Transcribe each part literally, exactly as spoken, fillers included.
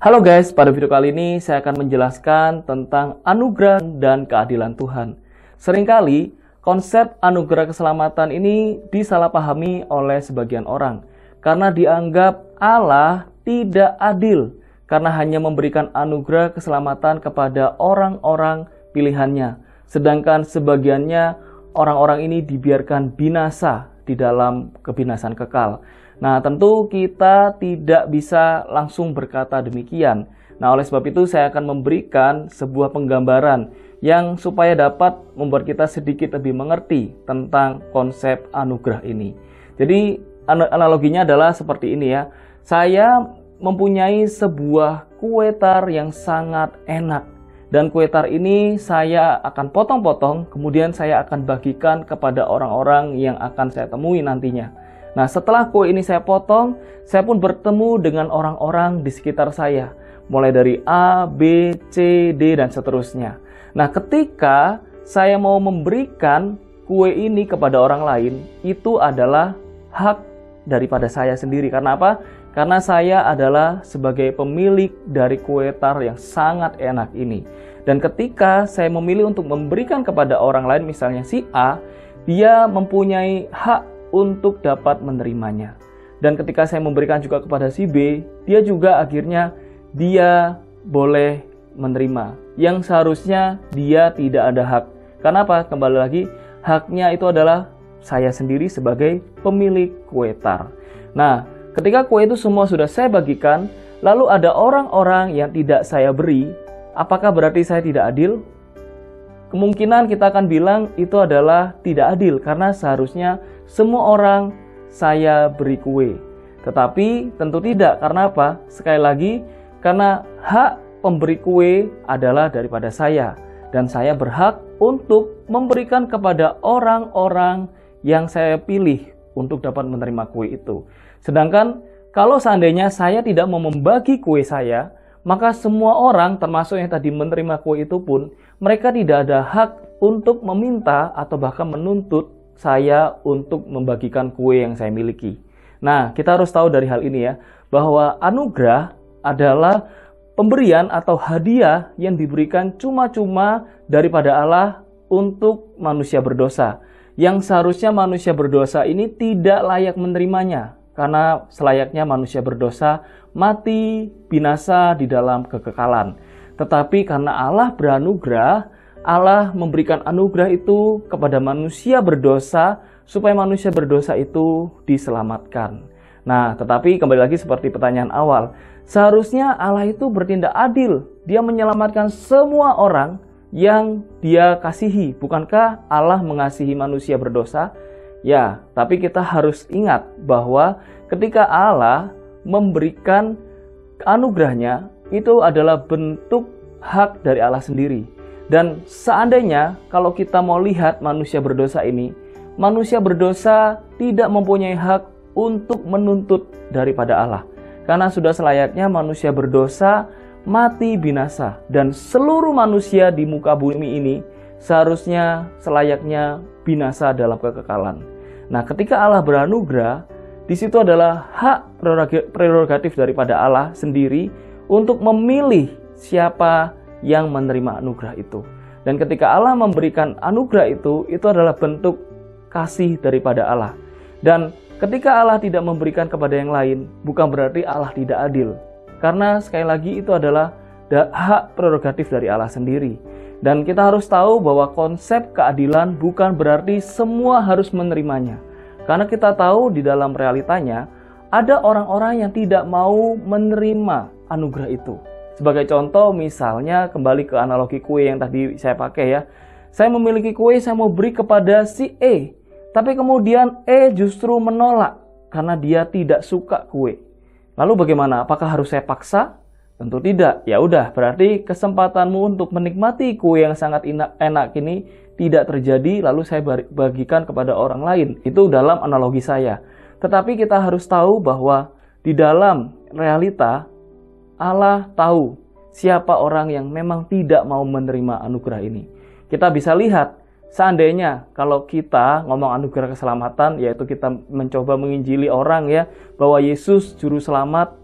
Halo guys, pada video kali ini saya akan menjelaskan tentang anugerah dan keadilan Tuhan. Seringkali konsep anugerah keselamatan ini disalahpahami oleh sebagian orang karena dianggap Allah tidak adil karena hanya memberikan anugerah keselamatan kepada orang-orang pilihannya, sedangkan sebagiannya orang-orang ini dibiarkan binasa di dalam kebinasan kekal. Nah, tentu kita tidak bisa langsung berkata demikian. Nah, oleh sebab itu saya akan memberikan sebuah penggambaran yang supaya dapat membuat kita sedikit lebih mengerti tentang konsep anugerah ini. Jadi, analoginya adalah seperti ini ya. Saya mempunyai sebuah kue tar yang sangat enak. Dan kue tar ini saya akan potong-potong, kemudian saya akan bagikan kepada orang-orang yang akan saya temui nantinya. Nah, setelah kue ini saya potong, saya pun bertemu dengan orang-orang di sekitar saya. Mulai dari A, B, C, D, dan seterusnya. Nah, ketika saya mau memberikan kue ini kepada orang lain, itu adalah hak daripada saya sendiri. Karena apa? Karena saya adalah sebagai pemilik dari kue tar yang sangat enak ini. Dan ketika saya memilih untuk memberikan kepada orang lain, misalnya si A, dia mempunyai hak untuk dapat menerimanya. Dan ketika saya memberikan juga kepada si B, dia juga akhirnya dia boleh menerima. Yang seharusnya dia tidak ada hak. Kenapa? Kembali lagi, haknya itu adalah saya sendiri sebagai pemilik kue tar. Nah, ketika kue itu semua sudah saya bagikan, lalu ada orang-orang yang tidak saya beri, apakah berarti saya tidak adil? Kemungkinan kita akan bilang itu adalah tidak adil karena seharusnya semua orang saya beri kue. Tetapi tentu tidak, karena apa? Sekali lagi, karena hak pemberi kue adalah daripada saya. Dan saya berhak untuk memberikan kepada orang-orang yang saya pilih untuk dapat menerima kue itu. Sedangkan kalau seandainya saya tidak mau membagi kue saya, maka semua orang termasuk yang tadi menerima kue itu pun, mereka tidak ada hak untuk meminta atau bahkan menuntut saya untuk membagikan kue yang saya miliki. Nah, kita harus tahu dari hal ini ya, bahwa anugerah adalah pemberian atau hadiah yang diberikan cuma-cuma daripada Allah untuk manusia berdosa. Yang seharusnya manusia berdosa ini tidak layak menerimanya. Karena selayaknya manusia berdosa mati binasa di dalam kekekalan. Tetapi karena Allah beranugerah, Allah memberikan anugerah itu kepada manusia berdosa supaya manusia berdosa itu diselamatkan. Nah, tetapi kembali lagi seperti pertanyaan awal, seharusnya Allah itu bertindak adil. Dia menyelamatkan semua orang yang Dia kasihi. Bukankah Allah mengasihi manusia berdosa? Ya, tapi kita harus ingat bahwa ketika Allah memberikan anugerahnya, itu adalah bentuk hak dari Allah sendiri. Dan seandainya kalau kita mau lihat manusia berdosa ini, manusia berdosa tidak mempunyai hak untuk menuntut daripada Allah. Karena sudah selayaknya manusia berdosa mati binasa. Dan seluruh manusia di muka bumi ini seharusnya selayaknya binasa dalam kekekalan. Nah, ketika Allah beranugerah, di situ adalah hak prerogatif daripada Allah sendiri untuk memilih siapa yang menerima anugerah itu. Dan ketika Allah memberikan anugerah itu, itu adalah bentuk kasih daripada Allah. Dan ketika Allah tidak memberikan kepada yang lain, bukan berarti Allah tidak adil. Karena sekali lagi itu adalah hak prerogatif dari Allah sendiri. Dan kita harus tahu bahwa konsep keadilan bukan berarti semua harus menerimanya. Karena kita tahu di dalam realitanya, ada orang-orang yang tidak mau menerima anugerah itu. Sebagai contoh, misalnya kembali ke analogi kue yang tadi saya pakai ya. Saya memiliki kue, saya mau beri kepada si E. Tapi kemudian E justru menolak karena dia tidak suka kue. Lalu bagaimana? Apakah harus saya paksa? Tentu tidak. Ya udah, berarti kesempatanmu untuk menikmati kue yang sangat enak ini tidak terjadi, lalu saya bagikan kepada orang lain. Itu dalam analogi saya. Tetapi kita harus tahu bahwa di dalam realita, Allah tahu siapa orang yang memang tidak mau menerima anugerah ini. Kita bisa lihat, seandainya kalau kita ngomong anugerah keselamatan, yaitu kita mencoba menginjili orang ya, bahwa Yesus juru selamat,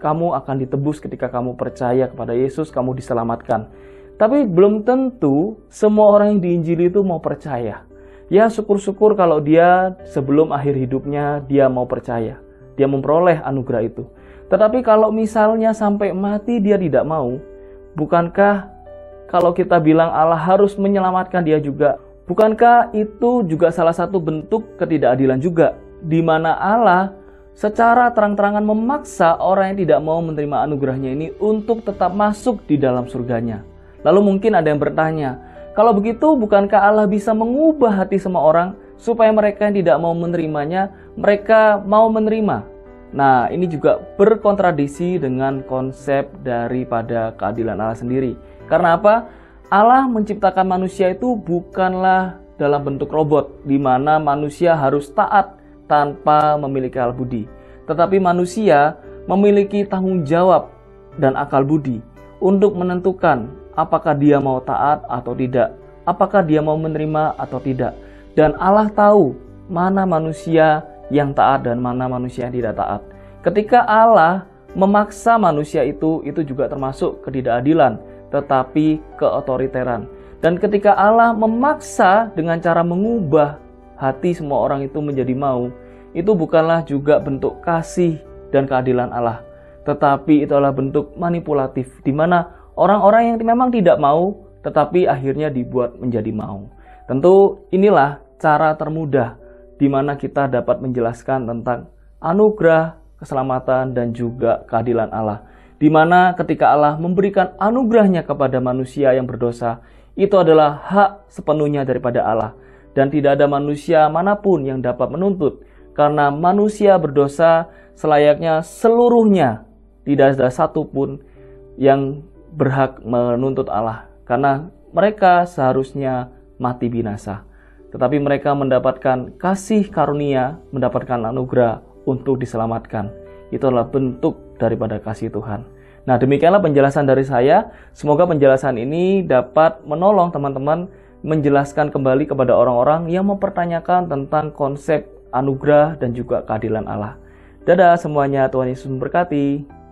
kamu akan ditebus ketika kamu percaya kepada Yesus, kamu diselamatkan. Tapi belum tentu semua orang yang diinjili itu mau percaya. Ya syukur-syukur kalau dia sebelum akhir hidupnya dia mau percaya, dia memperoleh anugerah itu. Tetapi kalau misalnya sampai mati dia tidak mau, bukankah kalau kita bilang Allah harus menyelamatkan dia juga, bukankah itu juga salah satu bentuk ketidakadilan juga, di mana Allah secara terang-terangan memaksa orang yang tidak mau menerima anugerahnya ini untuk tetap masuk di dalam surganya. Lalu mungkin ada yang bertanya, kalau begitu bukankah Allah bisa mengubah hati semua orang supaya mereka yang tidak mau menerimanya, mereka mau menerima? Nah, ini juga berkontradiksi dengan konsep daripada keadilan Allah sendiri. Karena apa? Allah menciptakan manusia itu bukanlah dalam bentuk robot, di mana manusia harus taat tanpa memiliki akal budi. Tetapi manusia memiliki tanggung jawab dan akal budi untuk menentukan apakah dia mau taat atau tidak, apakah dia mau menerima atau tidak. Dan Allah tahu mana manusia yang taat dan mana manusia yang tidak taat. Ketika Allah memaksa manusia itu, itu juga termasuk ketidakadilan, tetapi keotoriteran. Dan ketika Allah memaksa dengan cara mengubah hati semua orang itu menjadi mau, itu bukanlah juga bentuk kasih dan keadilan Allah, tetapi itu adalah bentuk manipulatif, di mana orang-orang yang memang tidak mau, tetapi akhirnya dibuat menjadi mau. Tentu inilah cara termudah di mana kita dapat menjelaskan tentang anugerah, keselamatan, dan juga keadilan Allah. Di mana ketika Allah memberikan anugerahnya kepada manusia yang berdosa, itu adalah hak sepenuhnya daripada Allah. Dan tidak ada manusia manapun yang dapat menuntut, karena manusia berdosa selayaknya seluruhnya. Tidak ada satupun yang berhak menuntut Allah, karena mereka seharusnya mati binasa. Tetapi mereka mendapatkan kasih karunia, mendapatkan anugerah untuk diselamatkan. Itu adalah bentuk daripada kasih Tuhan. Nah, demikianlah penjelasan dari saya. Semoga penjelasan ini dapat menolong teman-teman menjelaskan kembali kepada orang-orang yang mempertanyakan tentang konsep anugerah dan juga keadilan Allah. Dadah semuanya, Tuhan Yesus memberkati.